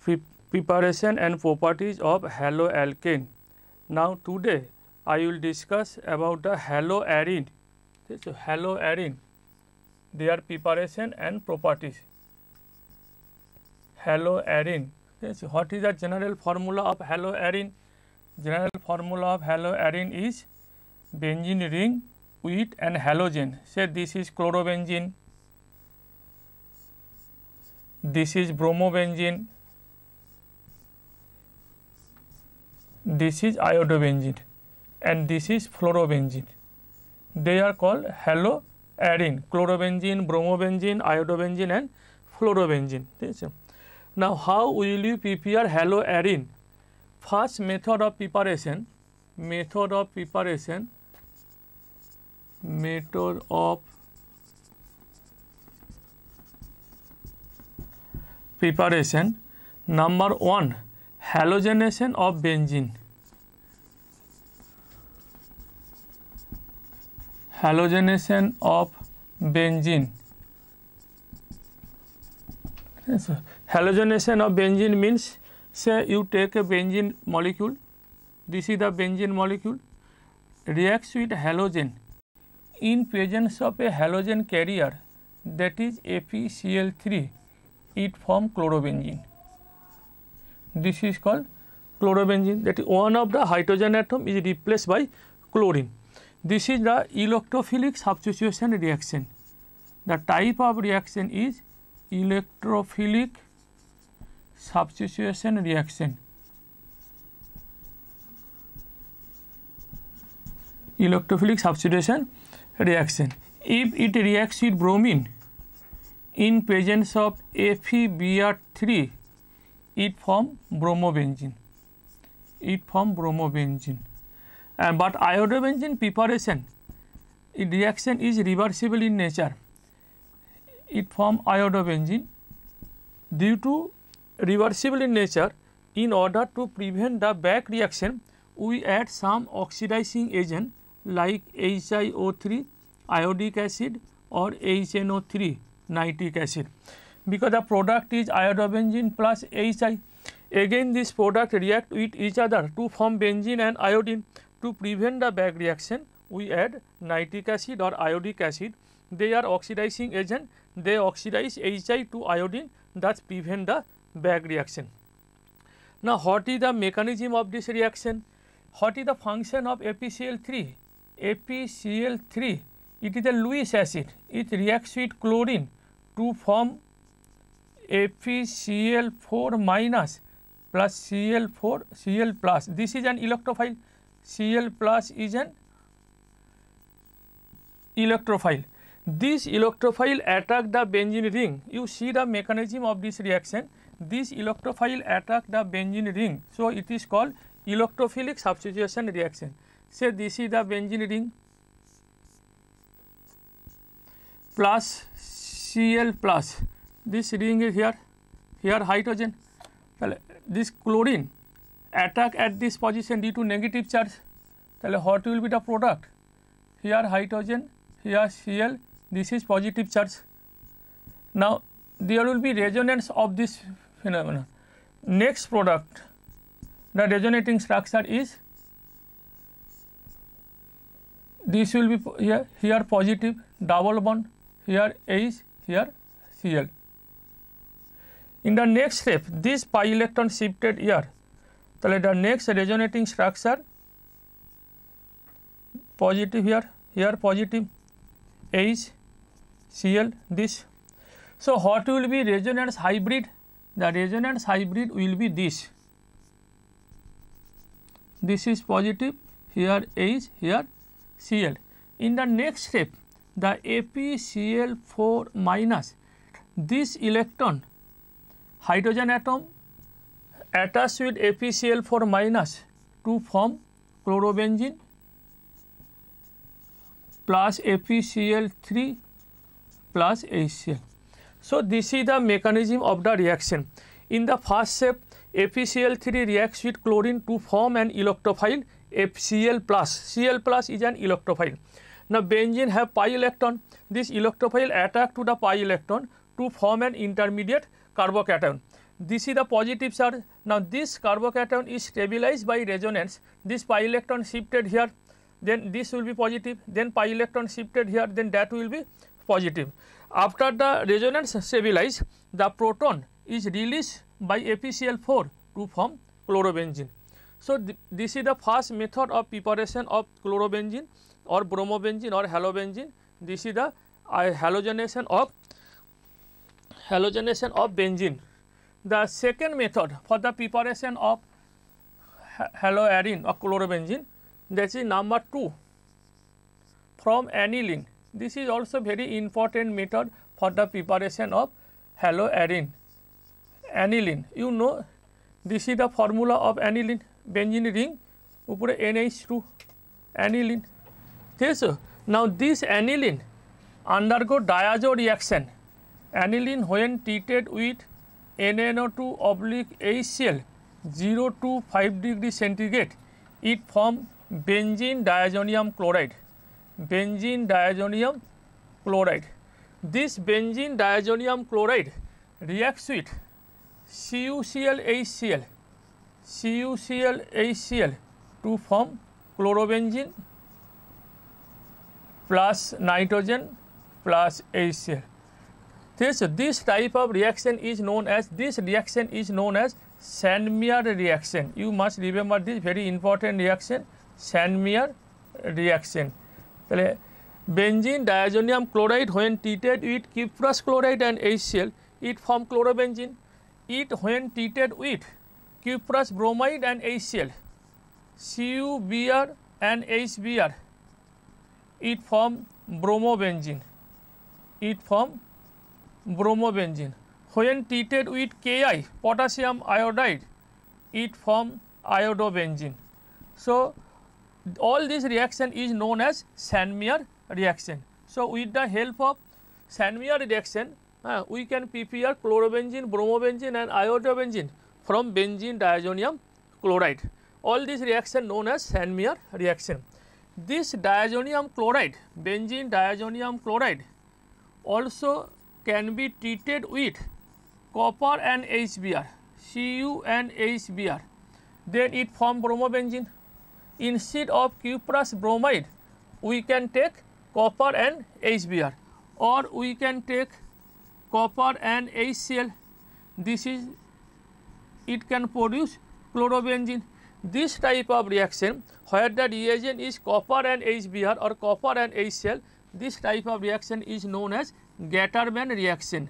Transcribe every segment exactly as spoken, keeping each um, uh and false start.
pre preparation and properties of haloalkane. Now today I will discuss about the haloarine. So haloarine, their preparation and properties. Haloarine. So what is the general formula of haloarine? General formula of haloarine is benzene ring with an halogen. Say this is chlorobenzene, this is bromobenzene, this is iodobenzene, and this is fluorobenzene. They are called haloarine: chlorobenzene, bromobenzene, iodobenzene, and fluorobenzene. Now, how will you prepare haloarine? First method of preparation, method of preparation, method of preparation. Number one, halogenation of benzene. Halogenation of benzene. Yes, halogenation of benzene means, say you take a benzene molecule, this is the benzene molecule, reacts with halogen. In presence of a halogen carrier, that is F e C l three, it forms chlorobenzene. This is called chlorobenzene. That is one of the hydrogen atom is replaced by chlorine. This is the electrophilic substitution reaction. The type of reaction is electrophilic substitution reaction. Electrophilic substitution reaction. If it reacts with bromine in presence of F e B r three, it forms bromobenzene. It forms bromobenzene. And but iodobenzene preparation, it reaction is reversible in nature. It forms iodobenzene. Due to reversible in nature, in order to prevent the back reaction, we add some oxidizing agent like H i O three, iodic acid, or H N O three, nitric acid. Because the product is iodobenzene plus H I. Again this product react with each other to form benzene and iodine. To prevent the back reaction, we add nitric acid or iodic acid. They are oxidizing agent. They oxidize H I to iodine, thus prevent the back reaction. Now, what is the mechanism of this reaction? What is the function of F e C l three? F e C l three, it is a Lewis acid. It reacts with chlorine to form F e C l four minus plus C l four C l plus. This is an electrophile. C l plus is an electrophile. This electrophile attack the benzene ring. You see the mechanism of this reaction. This electrophile attack the benzene ring. So it is called electrophilic substitution reaction. Say this is the benzene ring plus C l plus. This ring is here. Here hydrogen. This chlorine attack at this position due to negative charge. Then what will be the product? Here hydrogen, here C l, this is positive charge. Now there will be resonance of this phenomenon. Next product, the resonating structure is, this will be here, here positive, double bond, here H, here C l. In the next step, this pi electron shifted here. So the next resonating structure, positive here, here positive, H, C l, this. So what will be resonance hybrid? The resonance hybrid will be this. This is positive, here H, here C l. In the next step, the F e C l four minus, this electron, hydrogen atom attached with F e C l four minus to form chlorobenzene plus F e C l three plus H C l. So this is the mechanism of the reaction. In the first step, F e C l three reacts with chlorine to form an electrophile F C l plus. C l plus is an electrophile. Now benzene have pi electron. This electrophile attack to the pi electron to form an intermediate carbocation. This is the positive charge. Now this carbocation is stabilized by resonance. This pi electron shifted here, then this will be positive, then pi electron shifted here, then that will be positive. After the resonance stabilized, the proton is released by F e C l four to form chlorobenzene. So th this is the first method of preparation of chlorobenzene or bromobenzene or halobenzene. This is the uh, halogenation of halogenation of benzene. The second method for the preparation of haloarine or chlorobenzene, that is number two, from aniline. This is also very important method for the preparation of haloarine. Aniline, you know, this is the formula of aniline, benzene ring upore N H two, aniline. So now this aniline undergo diazo reaction. Aniline when treated with N N O two oblique H C l zero to five degree centigrade, it form benzene diazonium chloride. Benzene diazonium chloride. This benzene diazonium chloride reacts with C u C l H C l, C u C l H C l to form chlorobenzene plus nitrogen plus H C l. This, this type of reaction is known as, this reaction is known as Sandmeyer reaction. You must remember this very important reaction, Sandmeyer reaction. Benzene diazonium chloride when treated with cuprous chloride and H C l, it form chlorobenzene. It when treated with cuprous bromide and H C l, C u B r and H B r, it form bromobenzene. It form bromobenzene. When treated with K I, potassium iodide, it form iodobenzene. So all this reaction is known as Sandmeyer reaction. So with the help of Sandmeyer reaction, uh, we can prepare chlorobenzene, bromobenzene and iodobenzene from benzene diazonium chloride. All this reaction known as Sandmeyer reaction. This diazonium chloride, benzene diazonium chloride, also can be treated with copper and H B r, C u and H B r, then it form bromobenzene. Instead of cuprous bromide, we can take copper and H B r, or we can take copper and H C l. This is, it can produce chlorobenzene. This type of reaction where the reagent is copper and H B r or copper and H C l, this type of reaction is known as Gattermann reaction.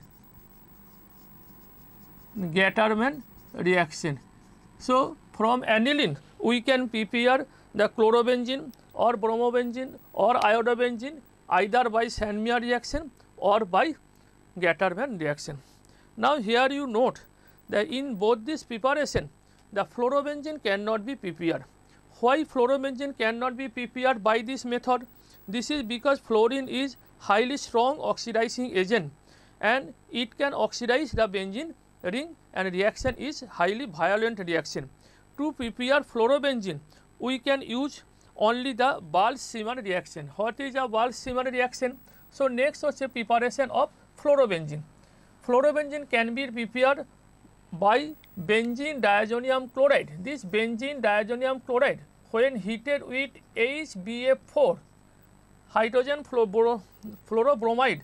Gattermann reaction. So from aniline we can prepare the chlorobenzene or bromobenzene or iodobenzene either by Sandmeyer reaction or by Gattermann reaction. Now here you note that in both this preparation the fluorobenzene cannot be prepared. Why fluorobenzene cannot be prepared by this method? This is because fluorine is highly strong oxidizing agent and it can oxidize the benzene ring and reaction is highly violent reaction. To prepare fluorobenzene, we can use only the Walsh-Simon reaction. What is a Walsh-Simon reaction? So next was a preparation of fluorobenzene. Fluorobenzene can be prepared by benzene diazonium chloride. This benzene diazonium chloride when heated with H B f four, hydrogen fluorobromide,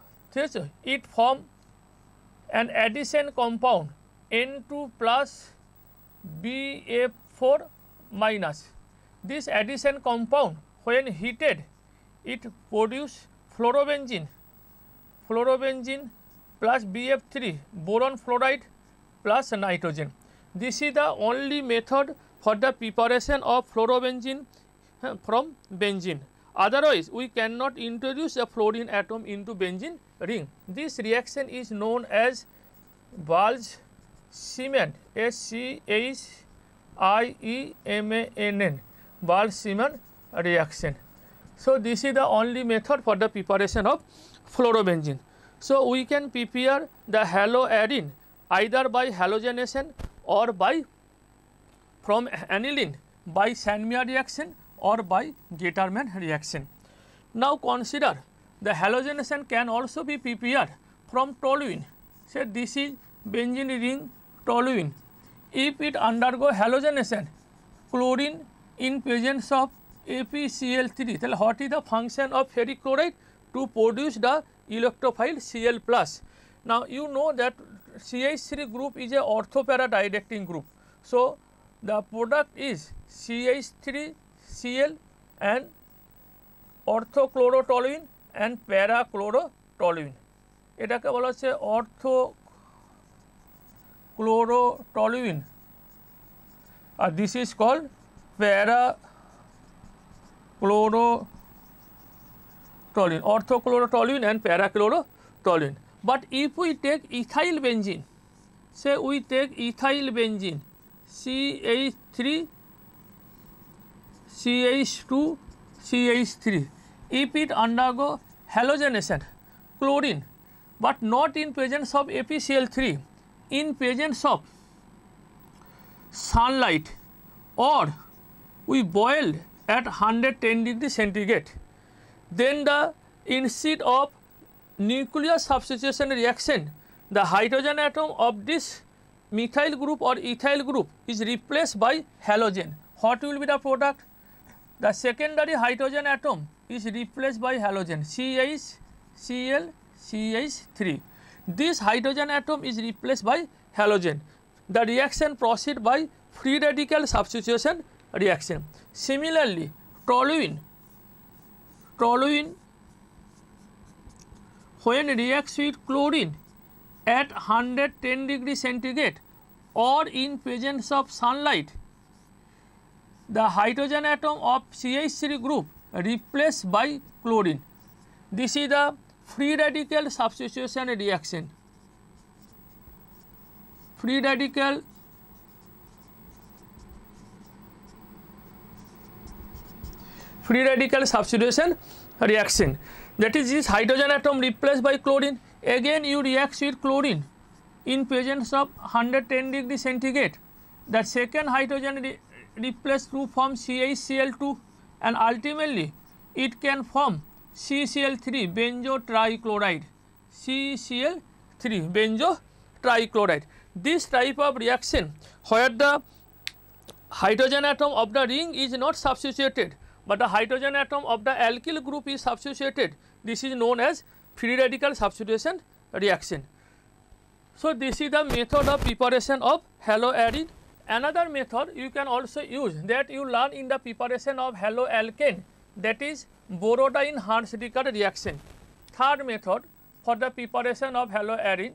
it form an addition compound N two plus B f four minus. This addition compound when heated, it produce fluorobenzene, fluorobenzene plus B f three, boron fluoride plus nitrogen. This is the only method for the preparation of fluorobenzene from benzene. Otherwise, we cannot introduce a fluorine atom into benzene ring. This reaction is known as Walsh-Simon, S C H I E M A N N, Walsh-Simon reaction. So this is the only method for the preparation of fluorobenzene. So we can prepare the haloarine either by halogenation or by from aniline by Sandmeyer reaction or by Gattermann reaction. Now consider the halogenation can also be prepared from toluene. Say this is benzene ring toluene. If it undergo halogenation, chlorine in presence of A p C l three, then what is the function of ferric chloride? To produce the electrophile Cl plus. Now you know that C H three group is a orthopara directing group. So the product is C H three Cl and orthochlorotoluene and parachlorotoluene. এটাকে বলা হচ্ছে orthochlorotoluene আর this is called parachlorotoluene, orthochlorotoluene and parachlorotoluene. But if we take ethyl benzene, say we take ethyl benzene C H three C H two C H three, if it undergo halogenation, chlorine, but not in presence of A p C l three, in presence of sunlight, or we boiled at one hundred ten degree centigrade, then the instead of nuclear substitution reaction, the hydrogen atom of this methyl group or ethyl group is replaced by halogen. What will be the product? The secondary hydrogen atom is replaced by halogen C H C l C H three. This hydrogen atom is replaced by halogen. The reaction proceeds by free radical substitution reaction. Similarly, toluene, toluene when reacts with chlorine at one hundred ten degree centigrade or in presence of sunlight, the hydrogen atom of C H three group replaced by chlorine. This is the free radical substitution reaction. Free radical free radical substitution reaction. That is, this hydrogen atom replaced by chlorine. Again you react with chlorine in presence of one hundred ten degree centigrade. That second hydrogen re replaced to form C H C l two, and ultimately it can form C C l three benzo trichloride. C C l three benzo trichloride. This type of reaction where the hydrogen atom of the ring is not substituted, but the hydrogen atom of the alkyl group is substituted, this is known as free radical substitution reaction. So this is the method of preparation of haloarine. Another method you can also use that you learn in the preparation of haloalkane, that is Borodine-Hanslicker reaction. Third method for the preparation of haloarine,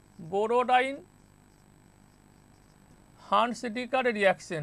Borodine-Hanslicker reaction.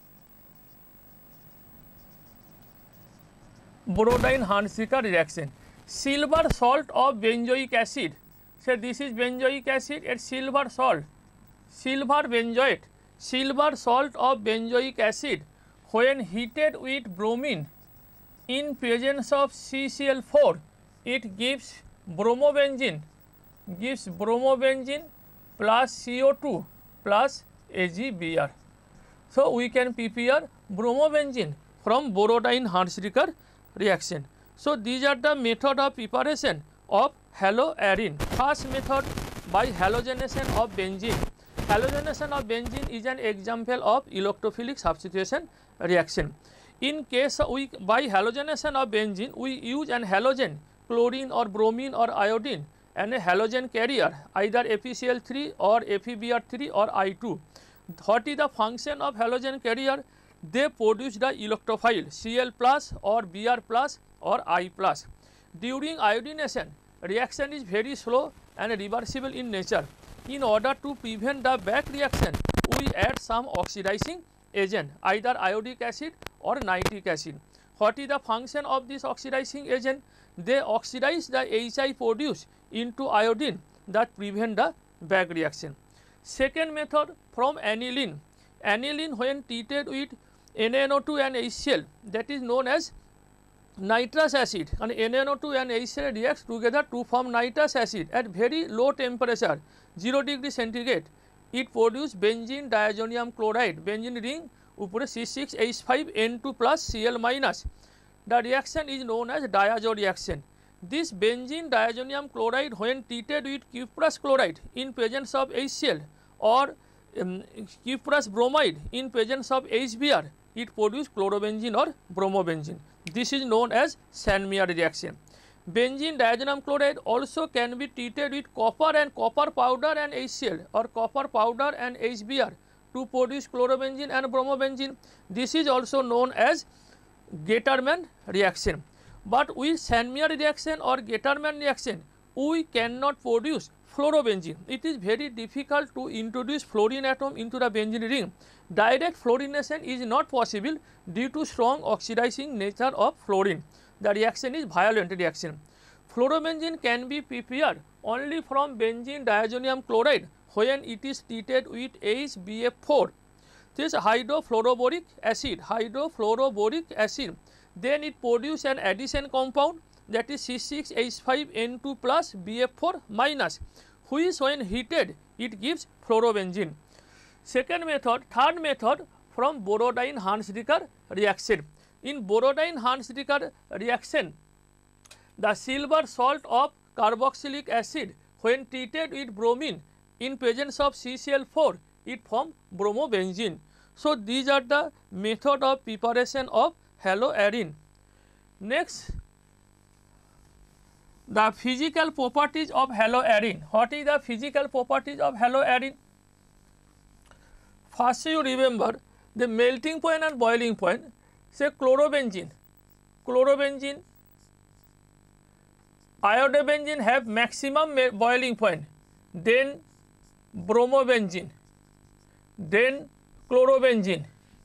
Borodine-Hanslicker reaction. Silver salt of benzoic acid. So this is benzoic acid and silver salt. Silver benzoate. Silver salt of benzoic acid when heated with bromine in presence of C C l four, it gives bromobenzene, gives bromobenzene plus C O two plus A G B R. So we can prepare bromobenzene from Borodine-Hanslicker reaction. So these are the method of preparation of haloarine. First method, by halogenation of benzene. Halogenation of benzene is an example of electrophilic substitution reaction. In case we by halogenation of benzene, we use an halogen, chlorine or bromine or iodine, and a halogen carrier, either A p C l three or A p B r three or I two. What is the function of halogen carrier? They produce the electrophile Cl plus or Br plus or I plus. During iodination, reaction is very slow and reversible in nature. In order to prevent the back reaction, we add some oxidizing agent, either iodic acid or nitric acid. What is the function of this oxidizing agent? They oxidize the H I produced into iodine that prevent the back reaction. Second method, from aniline. Aniline when treated with N a N O two and HCl, that is known as nitrous acid, and N a N O two and HCl reacts together to form nitrous acid at very low temperature, zero degree centigrade. It produces benzene diazonium chloride, benzene ring upore C six H five N two plus Cl minus. The reaction is known as diazo reaction. This benzene diazonium chloride when treated with cuprous chloride in presence of HCl or um, cuprous bromide in presence of H B r, it produces chlorobenzene or bromobenzene. This is known as Sandmeyer reaction. Benzene diazoam chloride also can be treated with copper and copper powder and HCl or copper powder and H B r to produce chlorobenzene and bromobenzene. This is also known as Gaterman reaction. But with Sandmeyer reaction or Gaterman reaction, we cannot produce fluorobenzene. It is very difficult to introduce fluorine atom into the benzene ring. Direct fluorination is not possible due to strong oxidizing nature of fluorine. The reaction is violent reaction. Fluorobenzene can be prepared only from benzene diazonium chloride when it is treated with H B f four. This hydrofluoroboric acid, hydrofluoroboric acid, then it produces an addition compound, that is C six H five N two plus B f four minus, which when heated it gives fluorobenzene. Second method, third method from Borodine-Hanslicker reaction. In Borodine-Hanslicker reaction, the silver salt of carboxylic acid when treated with bromine in presence of C C l four, it forms bromobenzene. So, these are the method of preparation of haloarine. Next, the physical properties of haloarine. What is the physical properties of haloarine? First, you remember the melting point and boiling point. Say chlorobenzene, chlorobenzene, iodobenzene have maximum boiling point, then bromobenzene, then chlorobenzene,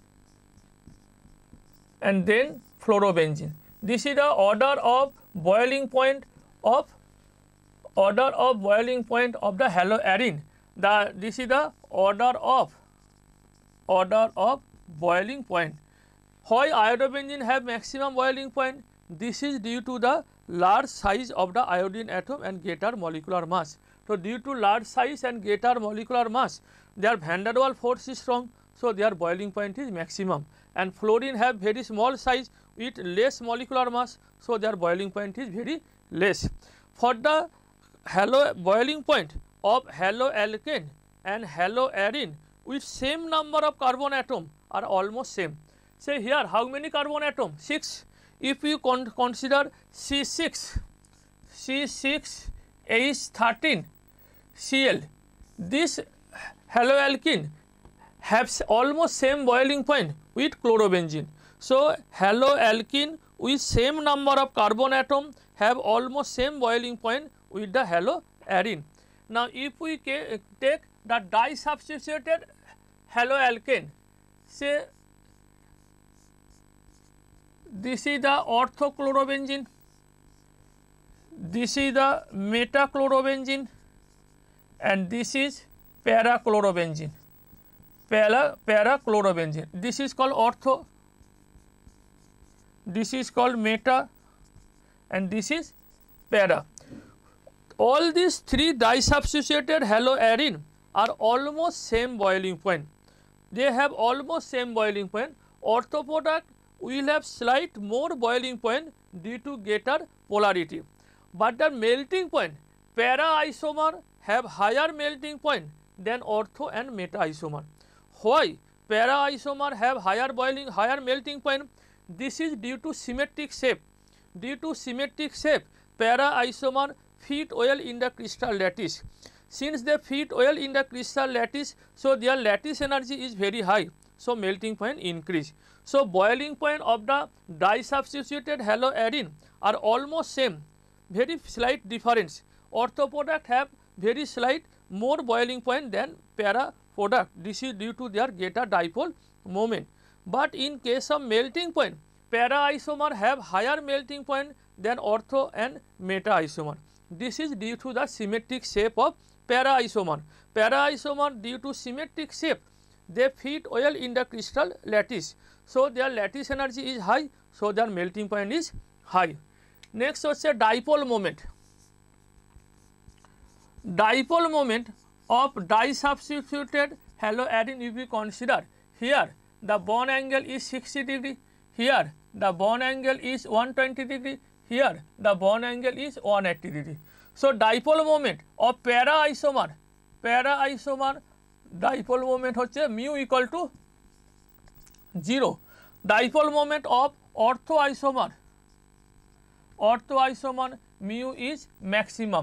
and then fluorobenzene. This is the order of boiling point of order of boiling point of the haloarine. The this is the order of order of boiling point. Why iodobenzene have maximum boiling point? This is due to the large size of the iodine atom and greater molecular mass. So, due to large size and greater molecular mass, their van der Waals force is strong. So, their boiling point is maximum. And fluorine have very small size with less molecular mass. So, their boiling point is very less. For the halo boiling point of haloalkane and haloarine with same number of carbon atom are almost same. Say here how many carbon atom? six. If you con consider C six, C six H thirteen Cl, this haloalkene has almost same boiling point with chlorobenzene. So, haloalkene with same number of carbon atom have almost same boiling point with the haloarine. Now, if we take the disubstituted haloalkane, say this is the orthochlorobenzene, this is the metachlorobenzene, and this is parachlorobenzene, para, parachlorobenzene. This is called ortho, this is called meta, and this is para. All these three disubstituted haloarine are almost same boiling point. They have almost same boiling point. Ortho product will have slight more boiling point due to greater polarity. But the melting point, para isomer have higher melting point than ortho and meta isomer. Why para isomer have higher boiling, higher melting point? This is due to symmetric shape. Due to symmetric shape, para isomer fit well in the crystal lattice. Since they fit well in the crystal lattice, so their lattice energy is very high. So, melting point increase. So, boiling point of the disubstituted haloarine are almost same, very slight difference. Ortho product have very slight more boiling point than para product. This is due to their greater dipole moment. But in case of melting point, para isomer have higher melting point than ortho and meta isomer. This is due to the symmetric shape of para isomer. Para isomer due to symmetric shape, they fit well in the crystal lattice. So, their lattice energy is high. So, their melting point is high. Next was a dipole moment. Dipole moment of disubstituted haloarine, if we consider here the bond angle is sixty degree, here the bond angle is one hundred twenty degree, here the bond angle is one hundred eighty degree. So, dipole moment of para isomer, para isomer dipole moment হচ্ছে mu equal to zero. Dipole moment of ortho isomer, ortho isomer mu is maximum.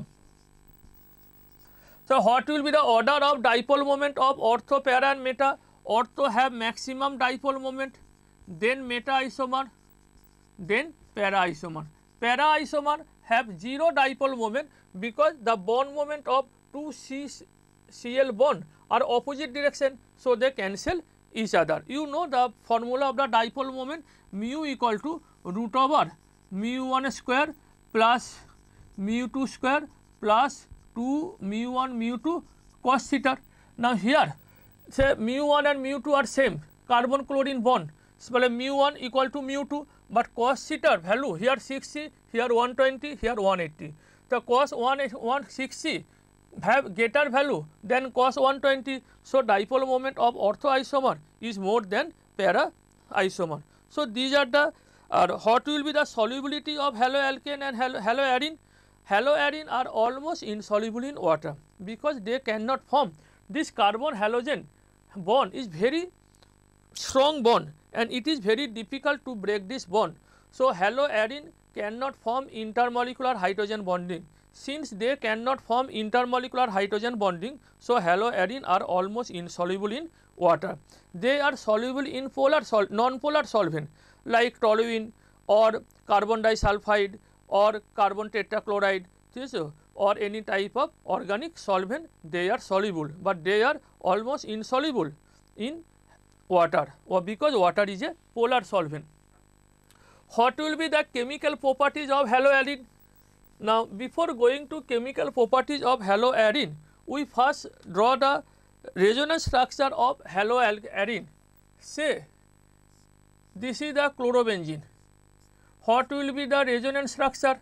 So what will be the order of dipole moment of ortho, para and meta? Ortho have maximum dipole moment, then meta isomer, then para isomer. Para isomer have zero dipole moment because the bond moment of two C Cl bond are opposite direction, so they cancel each other. You know the formula of the dipole moment, mu equal to root over mu one square plus mu two square plus two mu one mu two cos theta. Now here say mu one and mu two are same carbon chlorine bond, so mu one equal to mu two, but cos theta value here sixty, here one twenty, here one eighty. The cos one sixty have greater value than cos one twenty, so dipole moment of ortho isomer is more than para isomer. So these are the uh, what will be the solubility of haloalkane and halo haloaridine. Haloaridine are almost insoluble in water because they cannot form. This carbon halogen bond is very strong bond and it is very difficult to break this bond. So haloaridine cannot form intermolecular hydrogen bonding. Since they cannot form intermolecular hydrogen bonding, so haloaridine are almost insoluble in water. They are soluble in polar sol non-polar solvent like toluene or carbon disulfide or carbon tetrachloride, or any type of organic solvent. They are soluble, but they are almost insoluble in water, or because water is a polar solvent. What will be the chemical properties of haloaridine? Now before going to chemical properties of haloaridine, we first draw the resonance structure of haloaridine. Say this is the chlorobenzene. What will be the resonance structure?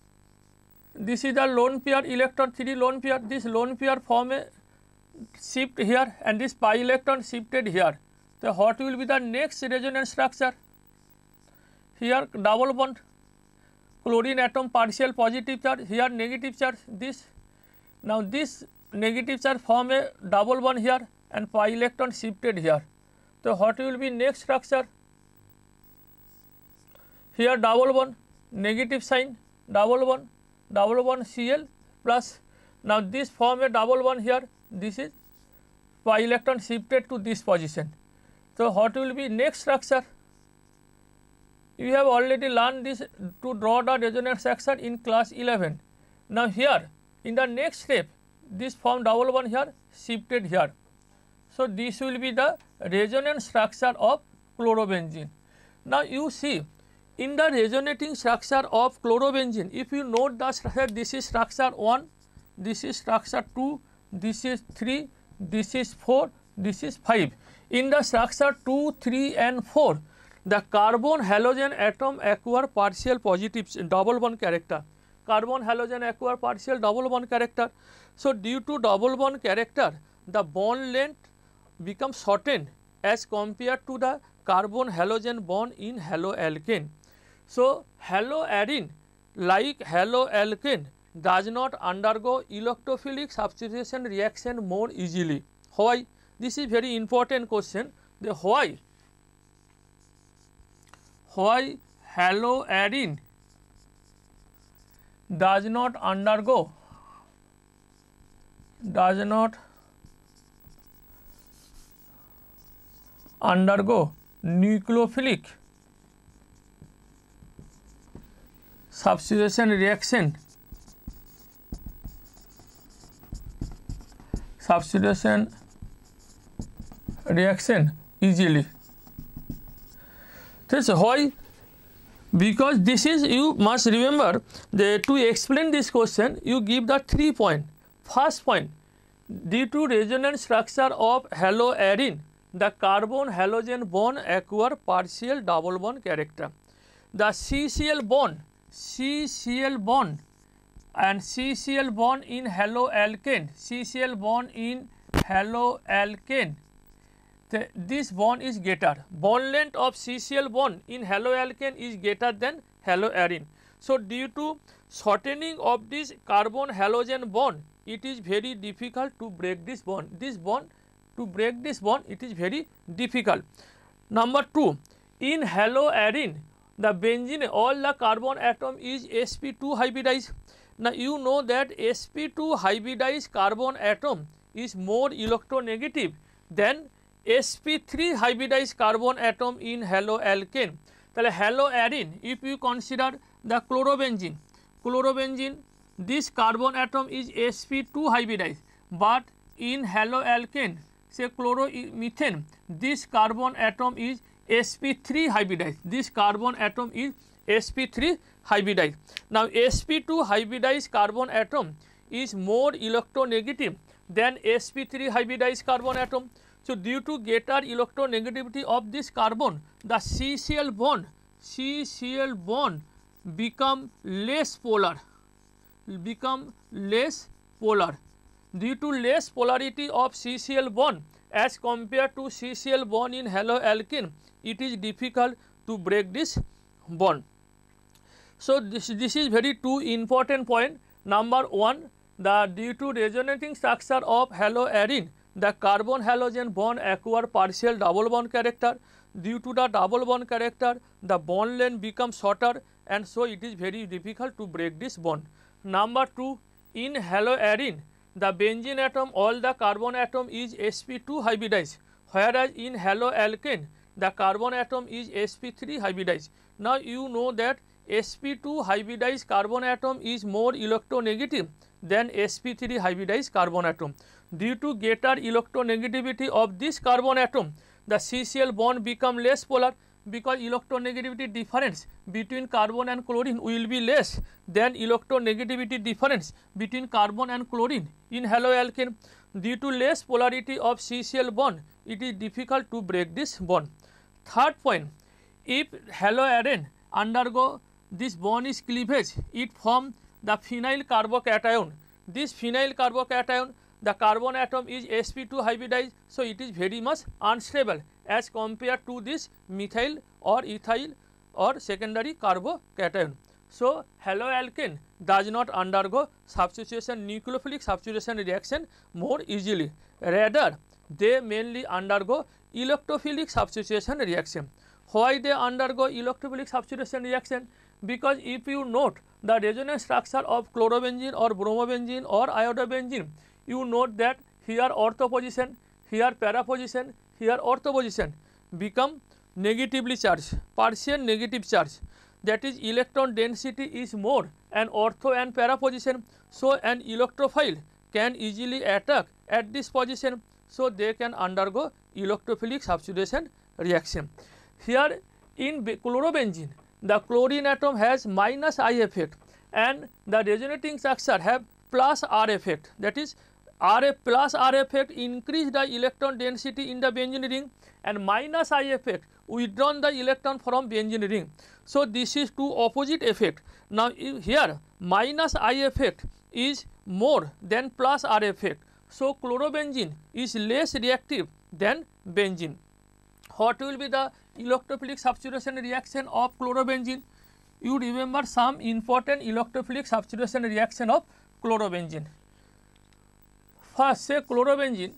This is the lone pair electron, three lone pair. This lone pair form a shift here and this pi electron shifted here. So what will be the next resonance structure? Here double bond, chlorine atom partial positive charge, here negative charge, this. Now this negative charge form a double bond here and pi electron shifted here. So what will be next structure? Here double bond, negative sign, double bond, double bond Cl plus. Now this form a double bond here, this is pi electron shifted to this position. So what will be next structure? You have already learned this to draw the resonance structure in class eleven. Now here in the next step, this form double bond here, shifted here. So this will be the resonance structure of chlorobenzene. Now you see, in the resonating structure of chlorobenzene, if you note the structure, this is structure one, this is structure two, this is three, this is four, this is five. In the structure two, three and four, the carbon halogen atom acquire partial positive double bond character. Carbon halogen acquire partial double bond character. So due to double bond character, the bond length becomes shortened as compared to the carbon halogen bond in haloalkane. So haloaridine, like haloalkane, does not undergo electrophilic substitution reaction more easily. Why? This is very important question. The why? Why haloaridine does not undergo does not undergo nucleophilic substitution reaction substitution reaction easily. That's why, because this is, you must remember the, to explain this question you give the three point. First point, due to resonance structure of haloaridine, the carbon halogen bond acquire partial double bond character. The C Cl bond C Cl bond and C Cl bond in haloalkane, C Cl bond in haloalkane, the, this bond is greater. Bond length of C Cl bond in haloalkane is greater than haloaridine. So due to shortening of this carbon halogen bond, it is very difficult to break this bond. This bond, to to break this bond, it is very difficult. Number two, in haloarine, the benzene, all the carbon atom is s p two hybridized. Now you know that s p two hybridized carbon atom is more electronegative than s p three hybridized carbon atom in haloalkane. তাহলে haloarine, if you consider the chlorobenzene, chlorobenzene, this carbon atom is s p two hybridized, but in haloalkane, say chloromethane, this carbon atom is s p three hybridized. This carbon atom is s p three hybridized. Now s p two hybridized carbon atom is more electronegative than s p three hybridized carbon atom. So due to greater electronegativity of this carbon, the C Cl bond, C Cl bond become less polar, become less polar. Due to less polarity of C Cl bond as compared to C Cl bond in haloalkane, it is difficult to break this bond. So this, this is very two important point. Number one, the due to resonating structure of haloarine, the carbon halogen bond acquire partial double bond character. Due to the double bond character, the bond length becomes shorter, and so it is very difficult to break this bond. Number two, in haloarine, the benzene atom, all the carbon atom is s p two hybridized, whereas in haloalkane, the carbon atom is s p three hybridized. Now you know that s p two hybridized carbon atom is more electronegative than s p three hybridized carbon atom. Due to greater electronegativity of this carbon atom, the C Cl bond become less polar, because electronegativity difference between carbon and chlorine will be less than electronegativity difference between carbon and chlorine in haloalkane. Due to less polarity of C Cl bond, it is difficult to break this bond. Third point, if haloarine undergo this bond is cleavage, it form the phenyl carbocation. This phenyl carbocation, the carbon atom is s p two hybridized, so it is very much unstable as compared to this methyl or ethyl or secondary carbocation. So haloalkane does not undergo substitution, nucleophilic substitution reaction more easily. Rather, they mainly undergo electrophilic substitution reaction. Why they undergo electrophilic substitution reaction? Because if you note the resonance structure of chlorobenzene or bromobenzene or iodobenzene, you note that here ortho position, here para position, here ortho position become negatively charged, partial negative charge, that is electron density is more and ortho and para position. So an electrophile can easily attack at this position, so they can undergo electrophilic substitution reaction. Here in chlorobenzene, the chlorine atom has minus I effect and the resonating structure have plus R effect, that is R plus R effect increase the electron density in the benzene ring, and minus I effect withdrawn the electron from benzene ring. So this is two opposite effect. Now here minus I effect is more than plus R effect. So chlorobenzene is less reactive than benzene. What will be the electrophilic substitution reaction of chlorobenzene? You remember some important electrophilic substitution reaction of chlorobenzene. First, say chlorobenzene,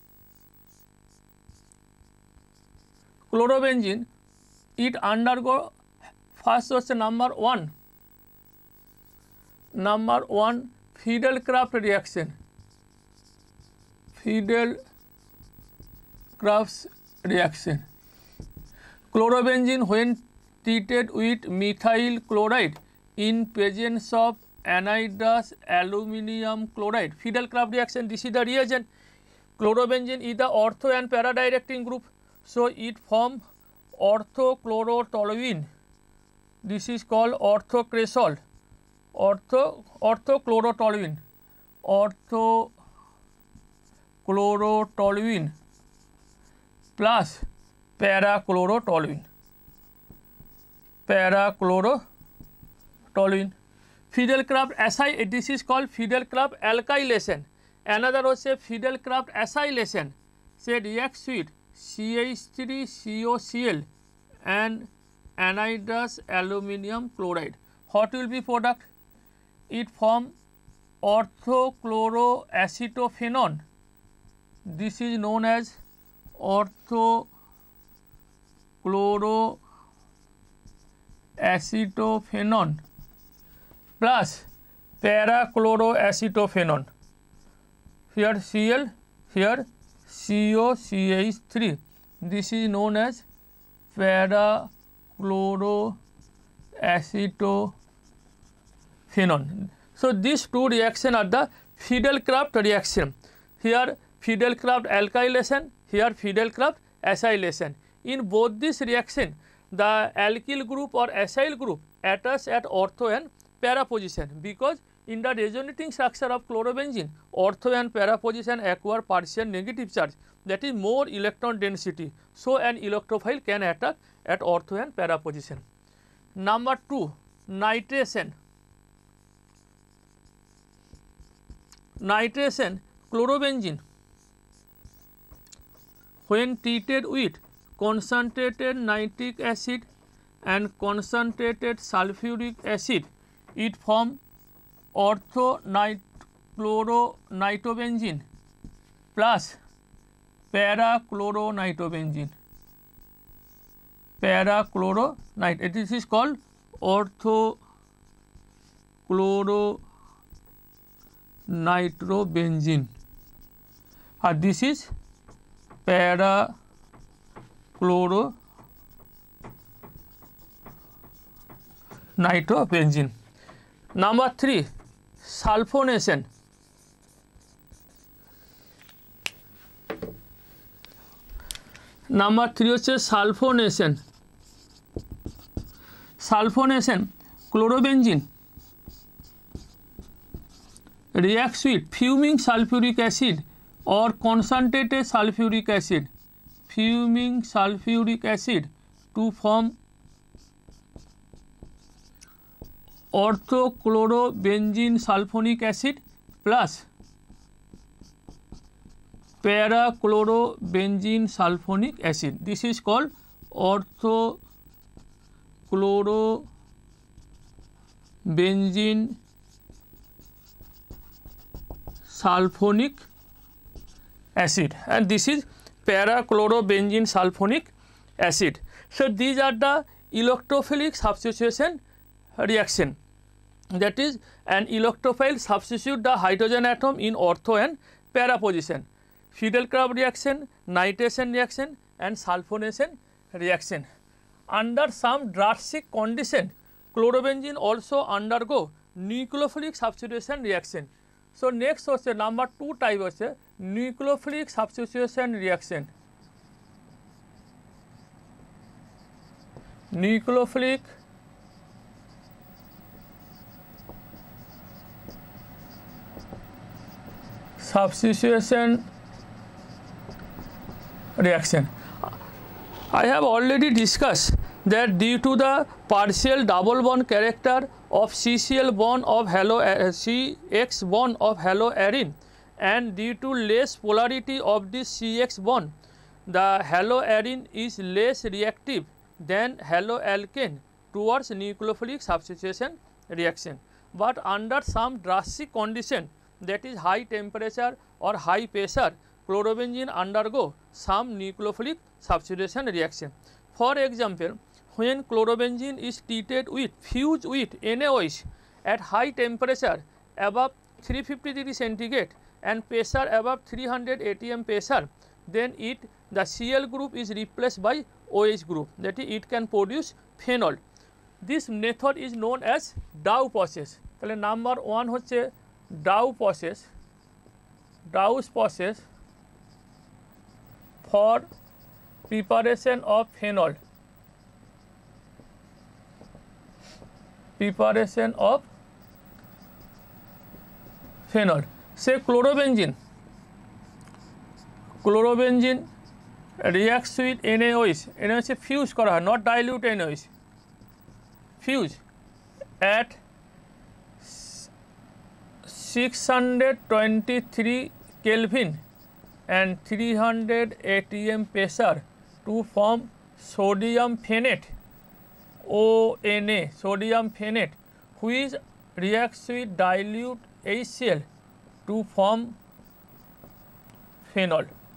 chlorobenzene, it undergo first was number one, number one Friedel-Crafts reaction, Friedel-Crafts reaction. Chlorobenzene when treated with methyl chloride in presence of anhydrous aluminum chloride, Friedel-Crafts reaction, this is the reagent. Chlorobenzene is the ortho and para directing group, so it form orthochlorotoluene. This is called orthocresol, ortho orthochlorotoluene, orthochlorotoluene plus parachlorotoluene, parachlorotoluene. Friedel-Crafts acylation, this is called Friedel-Crafts alkylation. Another was a Friedel-Crafts acylation, say reacts with C H three C O Cl and anhydrous aluminum chloride. What will be product? It form orthochloroacetophenone. This is known as orthochloroacetophenone plus parachloroacetophenone. Here Cl, here C O C H three. This is known as parachloroacetophenone. So these two reactions are the Friedel-Crafts reaction. Here Friedel-Crafts alkylation, here Friedel-Crafts acylation. In both this reaction, the alkyl group or acyl group attach at ortho and para position, because in the resonating structure of chlorobenzene, ortho and para position acquire partial negative charge, that is more electron density. So an electrophile can attack at ortho and para position. Number two, nitration. Nitration, chlorobenzene, when treated with concentrated nitric acid and concentrated sulfuric acid, it forms ortho-chloronitrobenzene plus para-chloronitrobenzene. Para-chloronitrobenzene. This is called ortho-chloronitrobenzene. Uh, this is para-chloronitrobenzene. Number three, sulfonation. Number three হচ্ছে sulfonation. Sulfonation, chlorobenzene reacts with fuming sulfuric acid or concentrated sulfuric acid, fuming sulfuric acid to form orthochlorobenzene sulfonic acid plus para-chlorobenzene sulfonic acid. This is called orthochlorobenzene sulfonic acid, and this is para-chlorobenzene sulfonic acid. So these are the electrophilic substitution reaction, that is an electrophile substitute the hydrogen atom in ortho and para position. Friedel-Crafts reaction, nitration reaction and sulfonation reaction. Under some drastic condition, chlorobenzene also undergo nucleophilic substitution reaction. So next হচ্ছে number two type হচ্ছে nucleophilic substitution reaction. Nucleophilic substitution reaction. I have already discussed that due to the partial double bond character of C C L bond of halo C X bond of haloarine and due to less polarity of this C X bond, the haloarine is less reactive than haloalkane towards nucleophilic substitution reaction. But under some drastic condition, that is high temperature or high pressure, chlorobenzene undergo some nucleophilic substitution reaction. For example, when chlorobenzene is treated with fused with NaOH at high temperature above three hundred fifty degree centigrade and pressure above three hundred A T M pressure, then it the Cl group is replaced by OH group, that is it can produce phenol. This method is known as Dow process. তাহলে number one হচ্ছে Dow process, Dow's process for preparation of phenol. Preparation of phenol. Say chlorobenzene. Chlorobenzene reacts with NaOH. NaOH fuse করা হয়, not dilute NaOH. Fuse at six hundred twenty-three Kelvin and three hundred A T M pressure to form sodium phenate, O N A, sodium phenate, which reacts with dilute HCl to form phenol.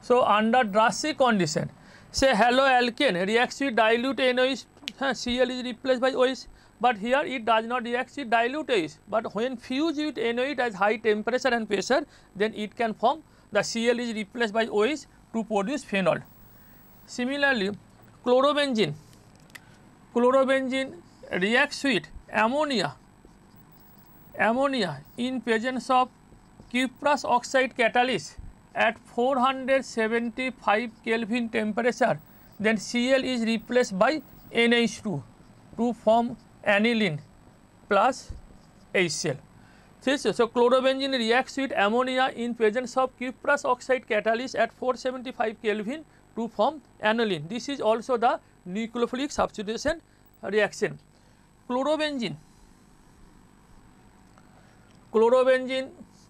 So under drastic condition, say haloalkane reacts with dilute NaOH, Cl is replaced by OH, but here it does not react with dilute OH, but when fused with NaOH at high temperature and pressure, then it can form the Cl is replaced by OH to produce phenol. Similarly, chlorobenzene, chlorobenzene reacts with ammonia, ammonia in presence of cuprous oxide catalyst at four hundred seventy-five Kelvin temperature, then Cl is replaced by N H two to form aniline plus HCl. So chlorobenzene reacts with ammonia in presence of cuprous oxide catalyst at four hundred seventy-five Kelvin to form aniline. This is also the nucleophilic substitution reaction. Chlorobenzene, chlorobenzene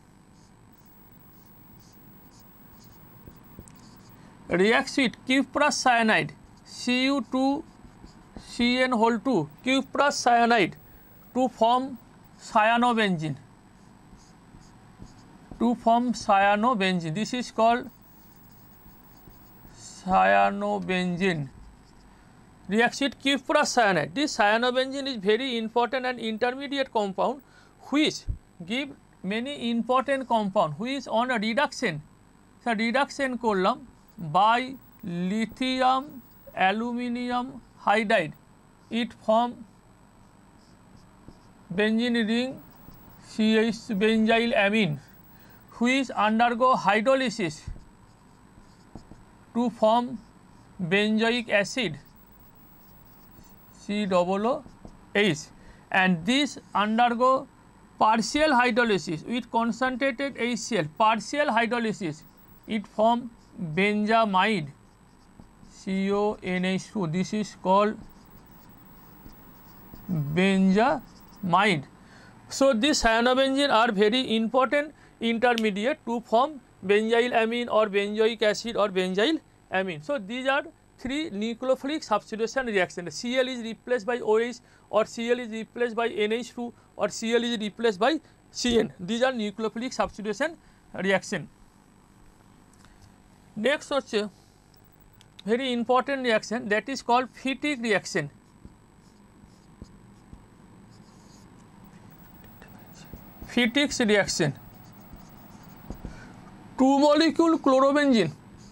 reacts with cuprous cyanide, C u two C n whole two, cuprous cyanide to form cyanobenzene, to form cyanobenzene. This is called cyanobenzene. Reacts with cuprous cyanide. This cyanobenzene is very important and intermediate compound which give many important compound which on a reduction, so reduction করলাম by lithium aluminium hydride, it form benzene ring C H benzyl amine which undergo hydrolysis to form benzoic acid C O O H, and this undergo partial hydrolysis with concentrated HCl, partial hydrolysis it form benzamide C O N H two. This is called benzamide. So these cyanobenzene are very important intermediate to form benzyl amine or benzoic acid or benzyl amine. So these are three nucleophilic substitution reactions. Cl is replaced by OH or Cl is replaced by N H two or Cl is replaced by C N. These are nucleophilic substitution reaction. Next হচ্ছে very important reaction, that is called Fittig reaction. Fittig's reaction. Two molecule chlorobenzene,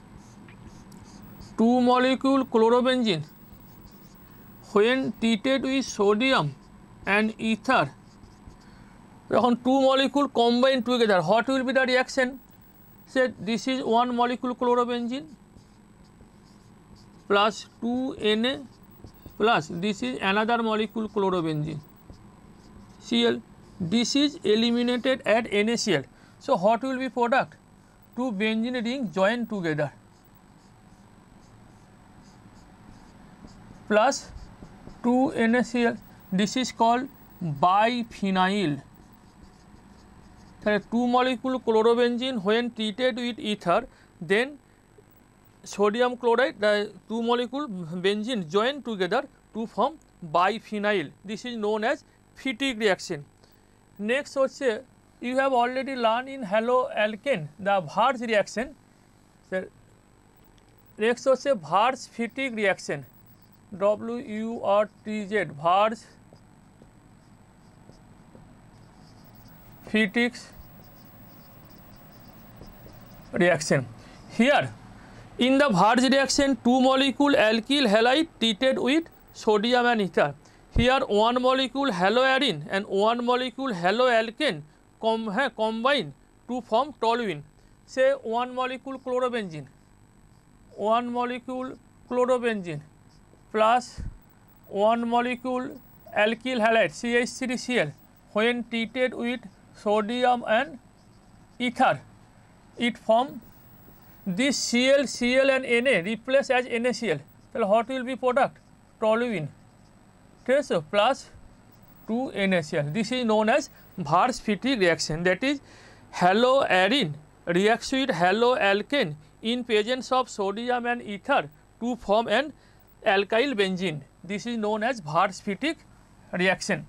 two molecule chlorobenzene when treated with sodium and ether, যখন two molecule combine together, what will be the reaction? Say this is one molecule chlorobenzene plus two N A plus this is another molecule chlorobenzene Cl. This is eliminated at NaCl. So what will be product? Two benzene ring join together plus two NaCl. This is called biphenyl. Two molecule chlorobenzene when treated with ether, then sodium chloride, the two molecule benzene join together to form biphenyl. This is known as Fittig reaction. Next হচ্ছে you have already learned in haloalkane the Wartz reaction. Next হচ্ছে Wartz Fittig reaction, W U R T Z, Wartz Fittig reaction. Here in the Wartz reaction, two molecule alkyl halide treated with sodium and ether. Here one molecule haloarine and one molecule haloalkane com combine to form toluene. Say one molecule chlorobenzene, one molecule chlorobenzene plus one molecule alkyl halide C H three C l when treated with sodium and ether, it form this Cl, Cl and Na replace as NaCl. So what will be product? Toluene. Okay, so plus two NaCl. This is known as Wartz Fittig reaction. That is haloarine reacts with haloalkane in presence of sodium and ether to form an alkyl benzene. This is known as Wartz Fittig reaction.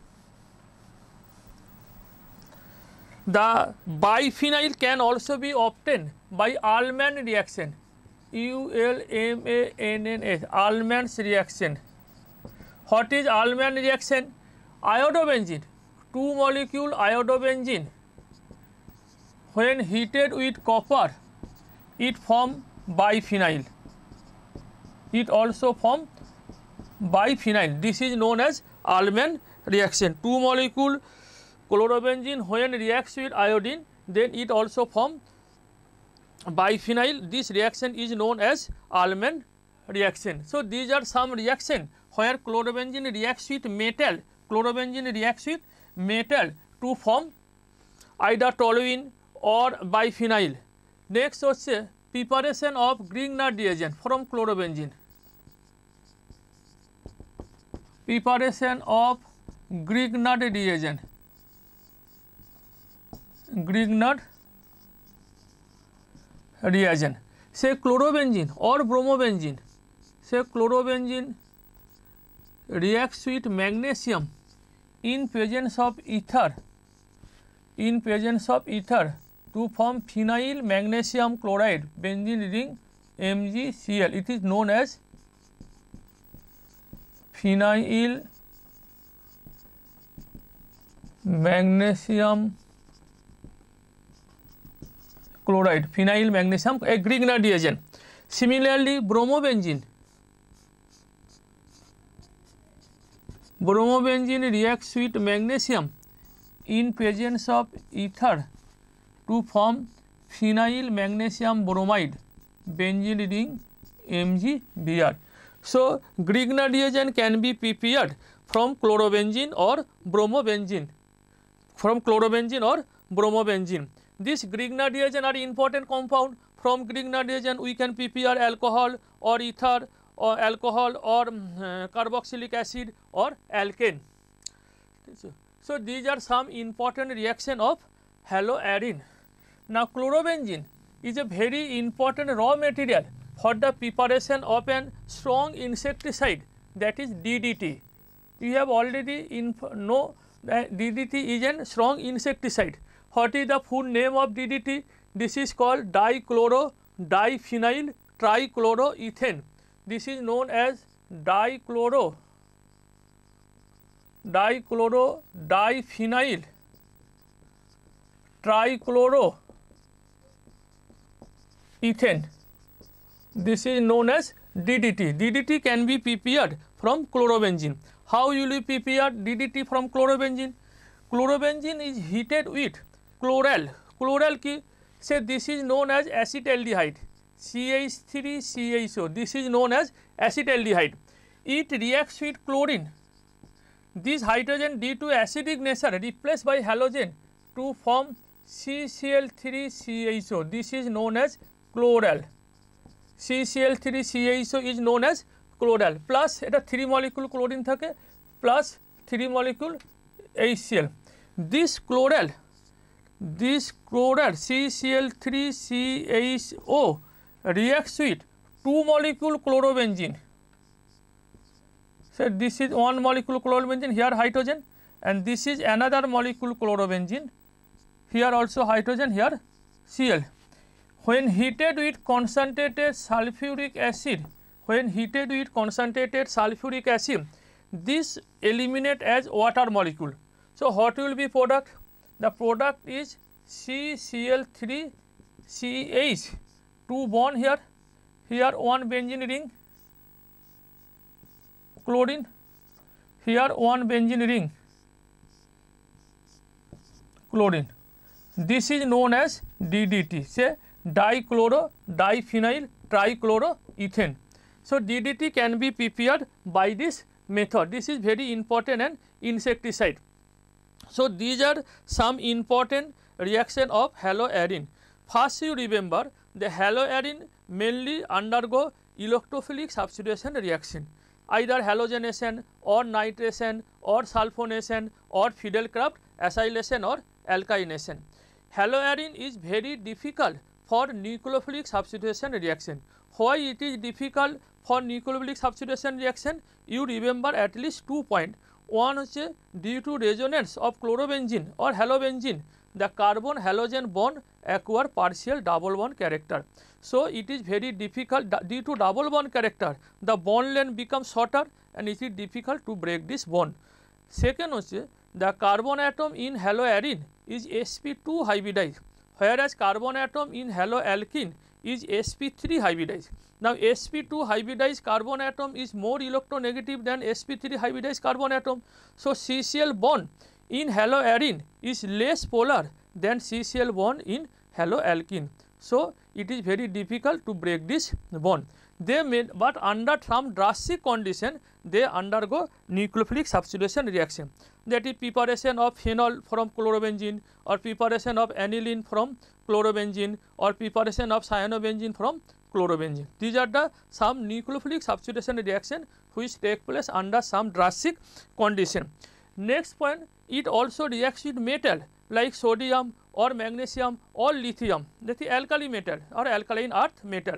The biphenyl can also be obtained by Ullmann reaction. U L M A N N S, Ullmann's reaction. What is Ullmann reaction? Iodobenzene, two molecule iodobenzene, when heated with copper, it form biphenyl. It also form biphenyl. This is known as Ullmann reaction. Two molecule chlorobenzene when reacts with iodine, then it also form biphenyl. This reaction is known as Ullmann reaction. So these are some reaction where chlorobenzene reacts with metal. Chlorobenzene reacts with metal to form either toluene or biphenyl. Next হচ্ছে preparation of Grignard reagent from chlorobenzene. Preparation of Grignard reagent. Grignard reagent. Say chlorobenzene or bromobenzene. Say chlorobenzene reacts with magnesium in presence of ether. In presence of ether to form phenyl magnesium chloride benzene ring M g C l. It is known as phenyl magnesium chloride, phenyl magnesium, a Grignard reagent. Similarly, bromobenzene. Bromobenzene reacts with magnesium in presence of ether to form phenyl magnesium bromide benzene ring M g B r. So Grignard reagent can be prepared from chlorobenzene or bromobenzene. From chlorobenzene or bromobenzene. This Grignard reagent are important compound. From Grignard reagent we can prepare alcohol or ether or alcohol or uh, carboxylic acid or alkane. So these are some important reaction of haloarine. Now chlorobenzene is a very important raw material for the preparation of an strong insecticide, that is D D T. You have already know that D D T is a strong insecticide. What is the full name of D D T? This is called dichloro diphenyl trichloroethane. This is known as dichloro dichloro diphenyl trichloroethane. This is known as D D T. D D T can be prepared from chlorobenzene. How will you prepare D D T from chlorobenzene? Chlorobenzene is heated with chloral. Chloral ki say this is known as acetaldehyde. C H three C H O. This is known as acetaldehyde. It reacts with chlorine. This hydrogen due to acidic nature replaced by halogen to form C C l three C H O. This is known as chloral. C C l three C H O is known as chloral. Plus এটা three molecule chlorine থাকে plus three molecule H C l. This chloral, this chloral C C l three C H O reacts with two molecule chlorobenzene. So this is one molecule chlorobenzene, here hydrogen, and this is another molecule chlorobenzene, here also hydrogen, here Cl. When heated with concentrated sulfuric acid, when heated with concentrated sulfuric acid, this eliminate as water molecule. So what will be product? The product is C C l three C H, two bond here, here one benzene ring, chlorine, here one benzene ring, chlorine. This is known as D D T, say dichloro diphenyl trichloroethane. So D D T can be prepared by this method. This is very important and insecticide. So these are some important reaction of haloarine. First you remember the haloarine mainly undergo electrophilic substitution reaction, either halogenation or nitration or sulfonation or Fidelkraft acylation or alkylation. Haloarine is very difficult for nucleophilic substitution reaction. Why it is difficult for nucleophilic substitution reaction? You remember at least two points. One is due to resonance of chlorobenzene or halobenzene the carbon halogen bond acquire partial double bond character. So it is very difficult due to double bond character, the bond length becomes shorter and it is difficult to break this bond. Second হচ্ছে the carbon atom in haloarine is s p two hybridized, whereas carbon atom in haloalkene is s p three hybridized. Now s p two hybridized carbon atom is more electronegative than s p three hybridized carbon atom. So C C L bond in haloarine is less polar than C C L bond in haloalkene. So it is very difficult to break this bond. They may, but under some drastic condition they undergo nucleophilic substitution reaction, that is preparation of phenol from chlorobenzene, or preparation of aniline from chlorobenzene, or preparation of cyanobenzene from chlorobenzene. These are the some nucleophilic substitution reaction which take place under some drastic condition. Next point, it also reacts with metal like sodium or magnesium or lithium, that is alkali metal or alkaline earth metal.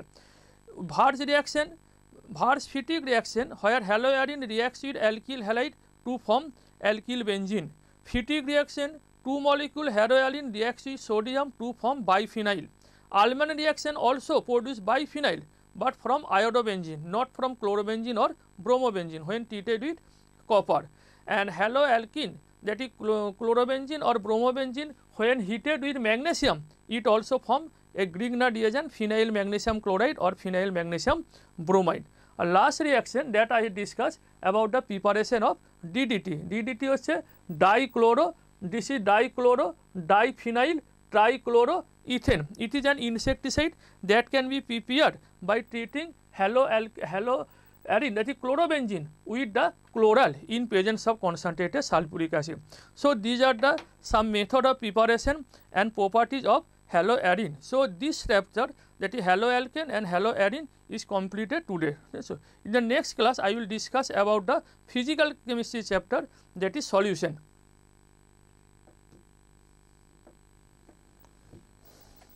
Var's reaction, Var's Fittig reaction, where haloarine reacts with alkyl halide to form alkyl benzene. Fittig reaction, two molecule haloarine reacts with sodium to form biphenyl. Ullmann reaction also produce biphenyl, but from iodobenzene, not from chlorobenzene or bromobenzene when treated with copper. And haloalkene, that is chlorobenzene or bromobenzene, when heated with magnesium, it also form a Grignard reagent, phenyl magnesium chloride or phenyl magnesium bromide. A last reaction that I discussed about the preparation of D D T. D D T হচ্ছে dichloro, this is dichloro diphenyl trichloroethane. It is an insecticide that can be prepared by treating halo haloarine, that is chlorobenzene, with the chloral in presence of concentrated sulfuric acid. So these are the some method of preparation and properties of haloarine. So this chapter, that is haloalkane and haloarine, is completed today. So in the next class I will discuss about the physical chemistry chapter, that is solution.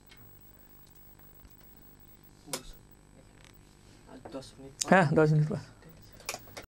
दस minute हाँ दस minute बाद